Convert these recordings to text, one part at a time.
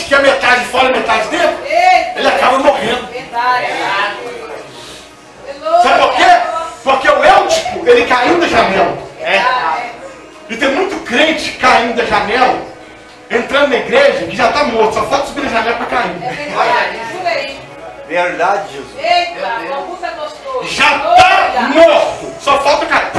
que é metade fora e metade dentro, ele acaba morrendo. Sabe por quê? Porque o Eutico, ele caiu da janela. E tem muito crente caindo da janela, entrando na igreja, que já está morto, só falta subir a janela para cair. Verdade, Jesus. Já está morto, só falta cair.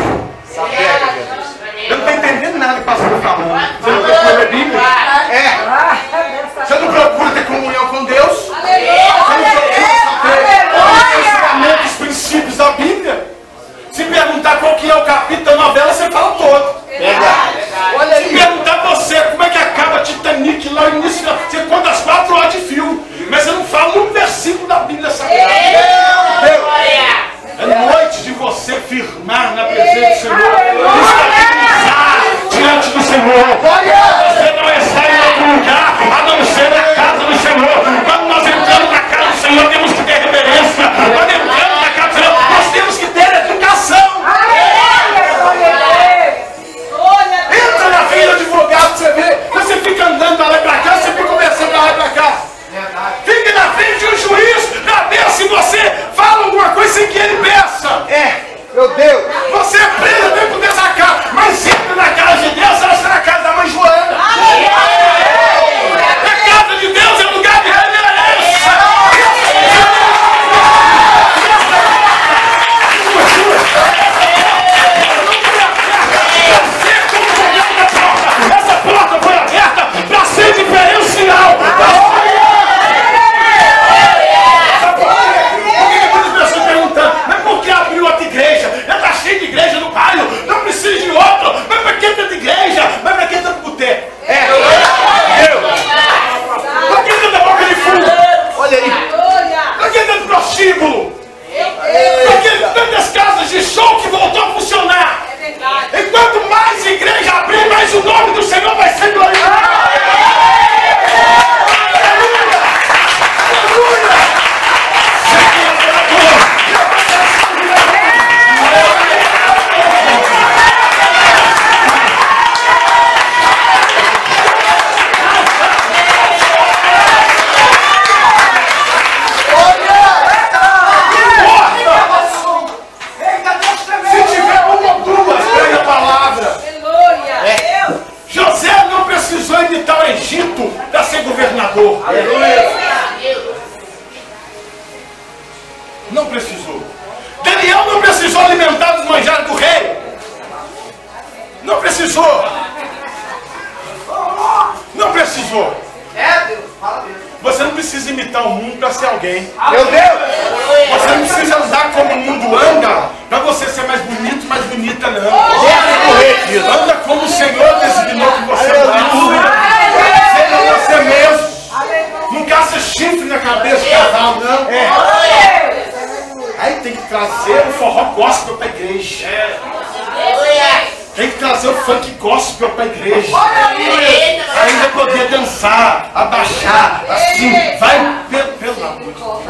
Eu não estou entendendo nada que o pastor está falando. Você não procura ler Bíblia? Você não procura ter comunhão com Deus? Você não procura ter ensinamento, os princípios da Bíblia? Se perguntar qual que é o capítulo da novela, você fala todo. Se perguntar pra você como é que acaba Titanic lá no início, você conta as 4 horas de filme, mas você não fala um versículo da Bíblia Sagrada. É noite de você firmar na presença do Senhor, estabilizar diante do Senhor. Você não está em outro lugar a não ser na casa do Senhor. Quando nós entramos na casa do Senhor, temos que ter reverência. Quando entramos na casa do Senhor, nós temos que ter educação. Entra na fila de advogado, você vê, você fica andando pra lá e pra cá, você fica conversando pra lá e pra cá. Fique na frente de um juiz pra ver se você fala alguma coisa sem que ele peça. Meu Deus. Você é preso dentro dessa casa, mas entra na casa de Deus, ela está na casa da mãe Joana. A casa de Deus é lugar de reverência. Essa porta foi aberta para ser diferencial. Pessoas perguntando, mas por que abriu outra igreja? Já está cheio de igreja no bairro, não precisa de outro. Mas para que tanta igreja? Mas para que tanto boteco? Para que tanta boca de fundo? Olha aí. Para que tanto prostíbulo? Para que tantas casas de show que voltou a funcionar? E quanto mais igreja abrir, mais o nome do Senhor vai ser glorificado. Para ser governador. Aleluia. Não precisou. Daniel não precisou alimentar os manjares do rei. Não precisou. Não precisou. Você não precisa imitar o mundo para ser alguém. Meu Deus. Você não precisa andar como o mundo anda para você ser mais bonito, mais bonita, não. Anda como o Senhor designou que você andasse. Seja você mesmo. Não caça chifre na cabeça do cavalo, não. Aí tem que trazer o forró gospel para a igreja. Tem que trazer o funk gospel para a igreja. Aí vai poder dançar, abaixar, assim. Vai pelo amor de Deus.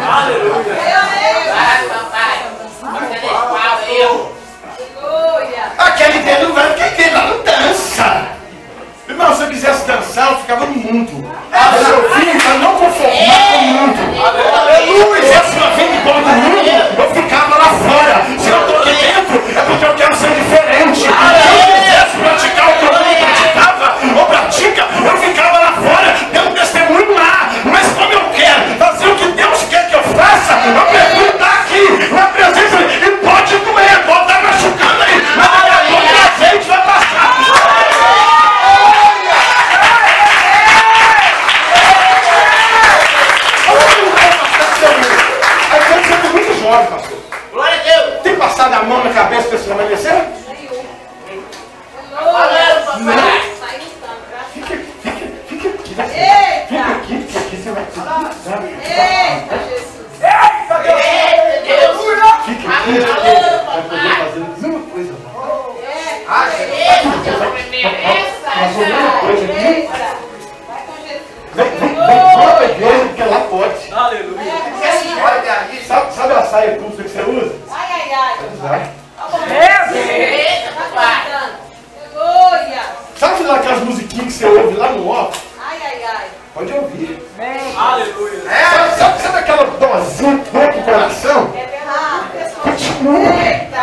Aquele dele não vai, porque aquele lá não dança. Irmão, se eu quisesse dançar, eu ficava no mundo. Mas eu vim para não conformar com o mundo. Aleluia! Se eu vim embora do mundo, eu ficava lá fora. Se eu estou aqui dentro, é porque eu quero ser diferente. Se eu quisesse praticar o que o mundo praticava, ou pratica, eu ficava lá fora, dando testemunho lá. Mas como eu quero fazer o que Deus quer que eu faça, eu prefiro estar aqui, na presença dele. E pode doer, pode estar machucando aí, mas daqui a pouco o azeite vai passar. Jovem, pastor. Glória a Deus. Tem passado a mão na cabeça para se permanecer? Não. Fica aqui. Fica aqui, porque aqui você vai precisar. Eita, Jesus. Eita, Deus. Fica aqui, vai poder fazer nenhuma coisa. Vem para a igreja, porque lá pode. Aleluia. Sabe a saia curta que você usa? Ai. Sabe lá aquelas musiquinhas que você ouve lá no off? Ai. Pode ouvir. Aleluia. Sabe aquela dosinha pouco no coração? É verdade. Continua. Eita.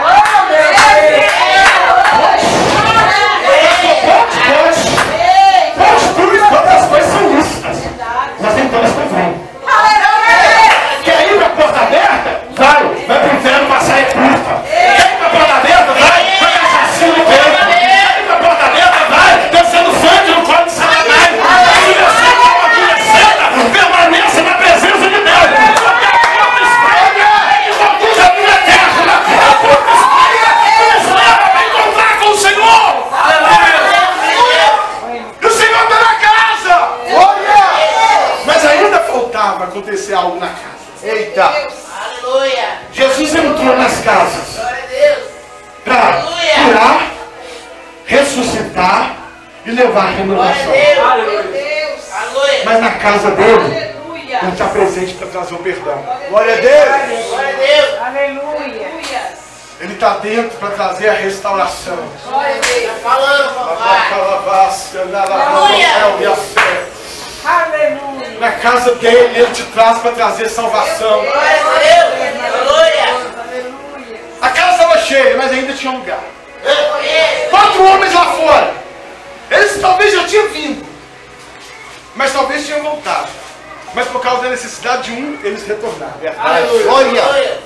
Pode tudo, todas as coisas são lícitas. Mas nem todas convêm. Quer ir para a porta aberta? Vai para o inferno passar em curta. Quer ir para a porta aberta? Vai assassino no peito. Quer ir para a porta aberta? Vai dançando sangue no colo de Satanás. Se você for uma adolescente, permaneça na presença de Deus. Porque a porta estranha e conduz a vida eterna. A porta estranha nos leva a encontrar com o Senhor. E o Senhor está na casa. Olha! Mas ainda faltava acontecer algo na casa. Eita! Aleluia. Jesus entrou nas casas Glória a Deus. para curar, ressuscitar e levar Glória a renovação. Deus. Meu Deus. Aleluia. Mas na casa dele, Aleluia. ele está presente para trazer o perdão. Glória a Deus! Glória a Deus. Aleluia. Ele está dentro para trazer a restauração. Glória a Deus. Tá falando, papai. Aleluia. Na casa dele, ele te traz para trazer salvação. Glória a Deus. Aleluia. Aleluia. A casa estava cheia, mas ainda tinha um lugar. Eu conheço. 4 homens lá fora. Eles talvez já tinham vindo, mas talvez tinham voltado. Mas por causa da necessidade de um, eles retornaram. Aleluia.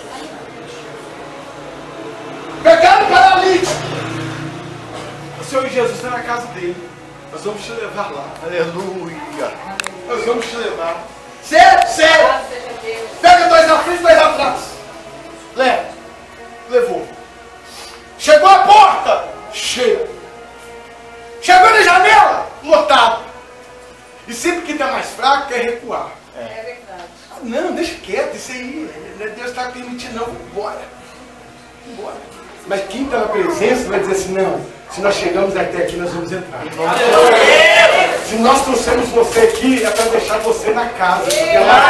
Pegaram o paralítico. O Senhor Jesus está na casa dele. Nós vamos te levar lá. Aleluia. Nós vamos te levar. Sério, sério. Louvado seja Deus. Pega 2 na frente, 2 atrás. Leva. Levou. Chegou à porta. Cheio. Chegou na janela. Lotado. E sempre que está mais fraco, quer recuar. É verdade. Não, deixa quieto. Isso aí. Deus está permitindo. Não, embora. Embora. Mas quem está na presença vai dizer assim, não, se nós chegamos até aqui, nós vamos entrar. Se nós trouxemos você aqui, é para deixar você na casa. Porque é lá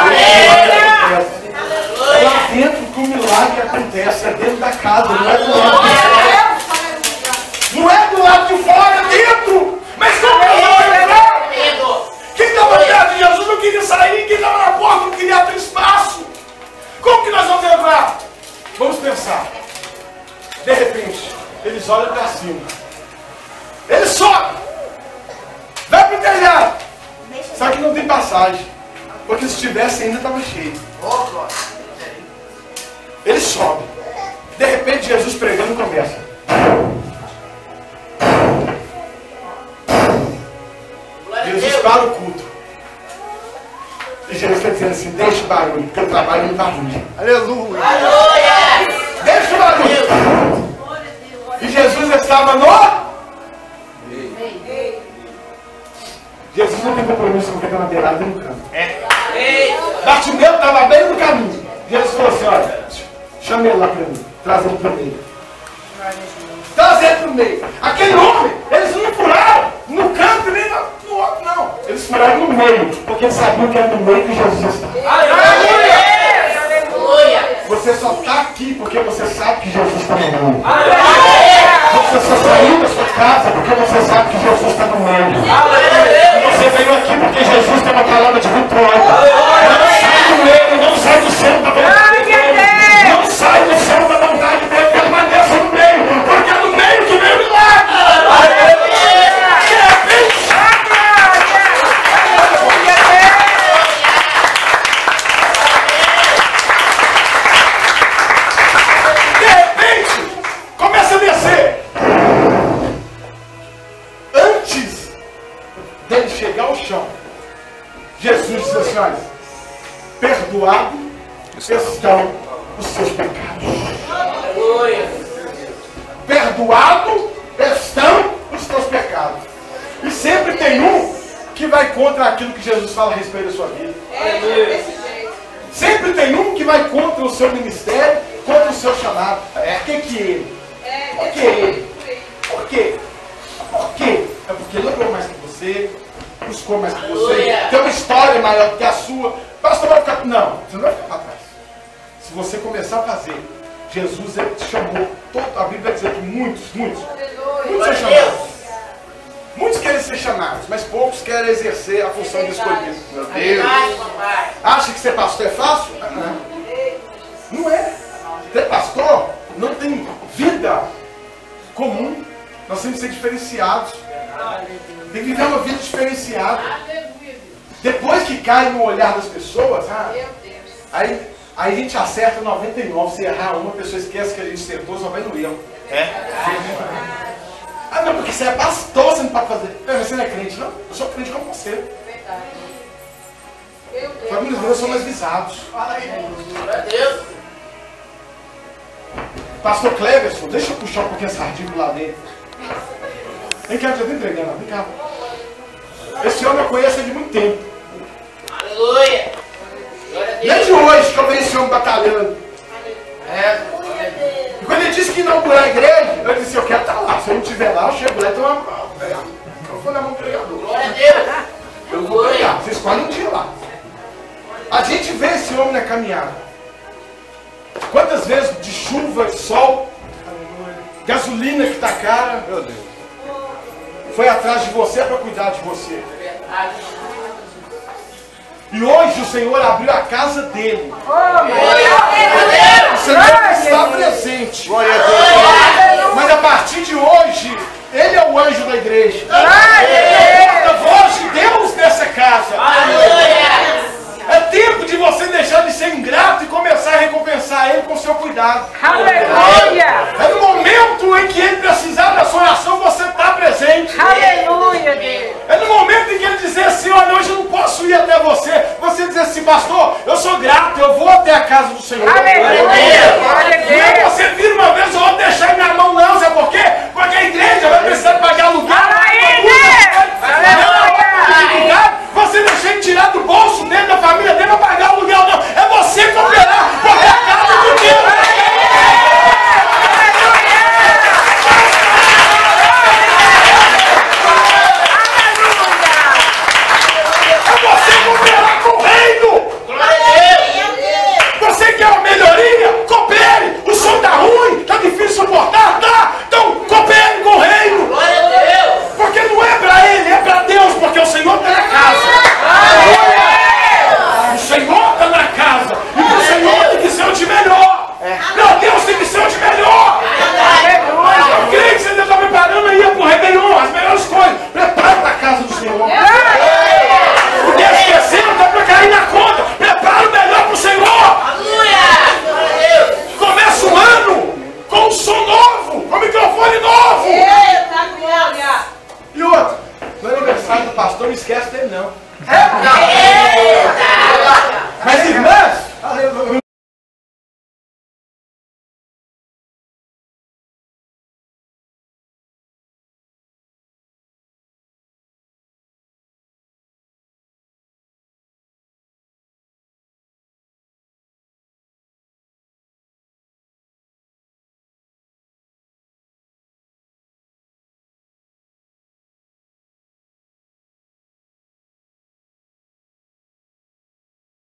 dentro que o milagre acontece. É dentro da casa, não é do lado de fora. Não é do lado de fora, é dentro. Mas como que nós vamos entrar? Quem estava perto de Jesus não queria sair, quem estava na porta não queria abrir espaço. Como que nós vamos entrar? Vamos pensar. De repente, eles olham para cima. Eles sobem. Vai para o telhado. Só que não tem passagem. Porque se tivesse ainda estava cheio. Eles sobem. De repente, Jesus pregando começa. Jesus para o culto. E Jesus está dizendo assim, deixa o barulho, porque eu trabalho no barulho. Aleluia. Deixa o barulho. E Jesus estava no... Jesus não tem compromisso com quem está na beirada e no canto. Bartimeu estava bem no caminho. Jesus falou assim, olha, chama ele lá para mim, traz ele para o meio. Traz ele para o meio. Aquele homem, eles não furaram no canto nem no outro, não. Eles furaram no meio, porque eles sabiam que era no meio que Jesus estava. Você só está aqui porque você sabe que Jesus está no meio. Você só saiu da sua casa porque você sabe que Jesus está no meio. E você veio aqui porque Jesus tem uma palavra de vitória. Não sai do meio, não sai do centro da vontade de Deus. Não sai do centro da vontade de Deus, permaneça no meio, porque é no meio que vem o milagre. De repente, começa a descer. Antes dele chegar ao chão, Jesus disse assim, olha, perdoado estão os seus pecados. Perdoado estão os teus pecados. E sempre tem um que vai contra aquilo que Jesus fala a respeito da sua vida. Desse jeito. Sempre tem um que vai contra o seu ministério, contra o seu chamado. Por que ele? Por que ele? Por quê? Por quê? É porque ele orou mais que você, buscou mais que você, tem uma história maior do que a sua. Pastor, vai ficar... Não, você não vai ficar para trás. Se você começar a fazer, Jesus ele te chamou, a Bíblia vai dizer que muitos são chamados. Muitos querem ser chamados, mas poucos querem exercer a função de escolhido. Meu Deus. Verdade, papai. Acha que ser pastor é fácil? Não é. Ser pastor não tem vida comum. Nós temos que ser diferenciados. Tem que viver uma vida diferenciada. Depois que cai no olhar das pessoas, aí a gente acerta 99. Se errar uma, a pessoa esquece que a gente acertou, só vai no erro. Ah, não, porque você é pastor, você não pode fazer. Mas você não é crente, não? Eu sou crente como você. Famílias meus são mais visados. Glória a Deus. Pastor Cleverson, deixa eu puxar um pouquinho essa ardícula lá dentro. Vem cá, já estou entregando, vem cá. Esse homem eu conheço de muito tempo. Aleluia. Glória a Não é Deus. de hoje que eu vejo esse homem batalhando. E quando ele disse que inaugurar a igreja, eu disse, eu quero estar lá. Se eu não estiver lá, eu chego lá e tomo eu vou na mão do pregador. Glória a Deus. Eu vou pregar, vocês escolhem um dia lá. A gente vê esse homem na caminhada. Quantas vezes de chuva e sol, gasolina que está cara, meu Deus, foi atrás de você para cuidar de você. E hoje o Senhor abriu a casa dele. O Senhor está presente. Mas a partir de hoje, ele é o anjo da igreja. Ele é o porta-voz de Deus nessa casa. É tempo de você deixar de ser ingrato e começar a recompensar ele com o seu cuidado. Aleluia! É no momento em que ele precisar da sua oração, você está presente. Aleluia, Deus! É no momento em que ele dizer assim, olha, hoje eu não posso ir até você. Você dizer assim, pastor, eu sou grato, eu vou até a casa do Senhor. Aleluia! Glória a Não é Deus! você vir uma vez ou outra deixar em minha mão, não. Sabe por quê? Porque a igreja vai precisar pagar aluguel. Fala aí, Deus! Você deixar ele tirar do bolso dele, da família dele, para pagar o aluguel, não. É você cooperar, porque a casa de Deus. É você cooperar com o reino. Você quer uma melhoria? Coopere. O som tá ruim, tá difícil de suportar, tá? Então coopere com o reino. Glória a Deus. Porque não é para ele, é para Deus, porque o Senhor está na casa. O Senhor está na casa. E o Senhor tem que ser o de melhor. Meu Deus tem que ser o de melhor. Eu creio que você está preparando aí para o Réveillon, as melhores coisas. Prepara para a casa do Senhor. O desespero está para cair na conta. Prepara o melhor para o Senhor. Começa o ano com um som novo, com um microfone novo. E outro, no aniversário do pastor, não esquece dele não. Mas irmãs, aleluia.